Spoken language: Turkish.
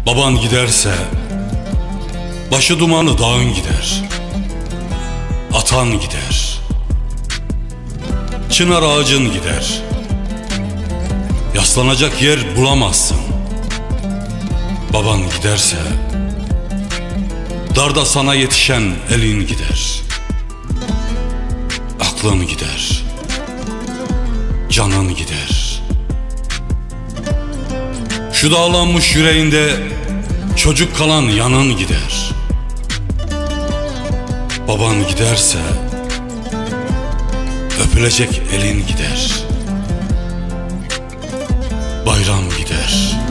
Baban giderse başı dumanı dağın gider. Atan gider, çınar ağacın gider. Yaslanacak yer bulamazsın. Baban giderse darda sana yetişen elin gider. Aklın gider, canın gider. Şu dağlanmış yüreğinde çocuk kalan yanın gider. Baban giderse öpülecek elin gider. Bayram gider.